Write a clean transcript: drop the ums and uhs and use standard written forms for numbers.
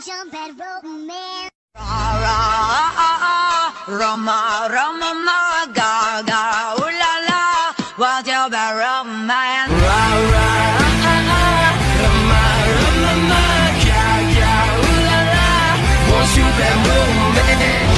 your bad romance. Roma, Roma, ma, Gaga, ooh la la, what's your bad romance? Roma, Roma, ma, Gaga, ooh la la, what's your bad romance?